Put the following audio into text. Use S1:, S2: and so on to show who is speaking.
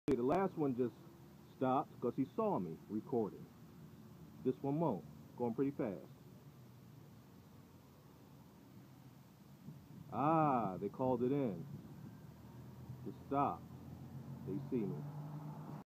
S1: The last one just stopped because he saw me recording. This one won't. Going pretty fast. Ah, they called it in. It stopped. They see me.